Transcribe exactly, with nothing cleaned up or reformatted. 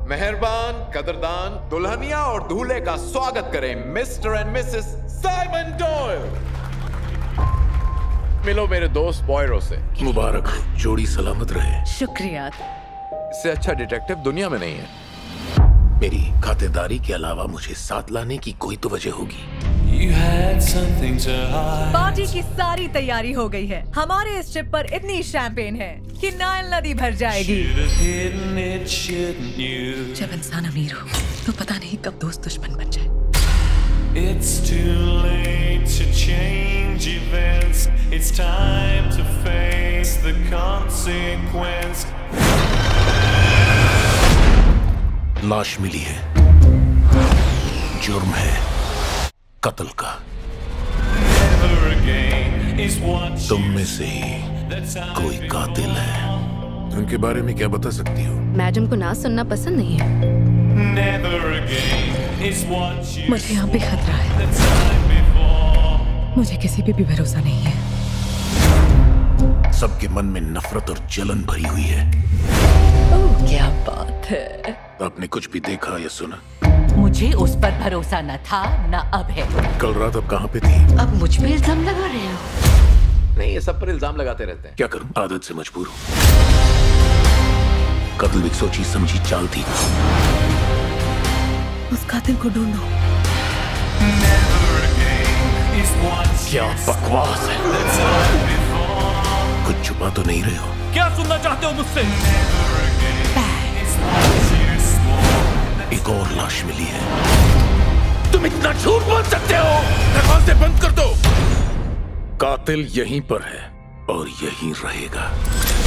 मेहरबान, कदरदान, दुल्हनिया और दूल्हे का स्वागत करें Mr and Mrs Simon Doyle. मिलो मेरे दोस्त पॉयरो से। मुबारक हो, जोड़ी सलामत रहे। शुक्रिया। इससे अच्छा डिटेक्टिव दुनिया में नहीं है। मेरी खातेदारी के अलावा मुझे साथ लाने की कोई तो वजह होगी। पार्टी की सारी तैयारी हो गई है। हमारे इस ट्रिप पर इतनी शैंपेन है कि नाइल नदी भर जाएगी। जब इंसान अमीर हो तो पता नहीं कब दोस्त दुश्मन बन जाए। It's too late to change events. It's time to face the consequence. लाश मिली है, जुर्म है कत्ल का। तुम में से ही कोई कातिल है। उनके बारे में क्या बता सकती हो? मैडम को ना सुनना पसंद नहीं है। मुझे यहाँ पे खतरा है। मुझे किसी पे भी भरोसा नहीं है। सबके मन में नफरत और जलन भरी हुई है। ओह, क्या बात है। आपने कुछ भी देखा या सुना? मुझे उस पर भरोसा न था न अब है। कल रात आप कहाँ पे थी? अब मुझ पे इल्जाम लगा रहे हो? नहीं, ये सब पर इल्जाम लगाते रहते हैं। क्या करूं, आदत से मजबूर हूँ। कत्ल एक सोची समझी चाल थी। उस कातिल को ढूंढो। क्या बकवास है। कुछ छुपा तो नहीं रहे हो? क्या सुनना चाहते हो मुझसे? एक और लाश मिली है। तुम इतना झूठ बोल सकते हो? दरवाजे बंद कर दो। कातिल यहीं पर है और यहीं रहेगा।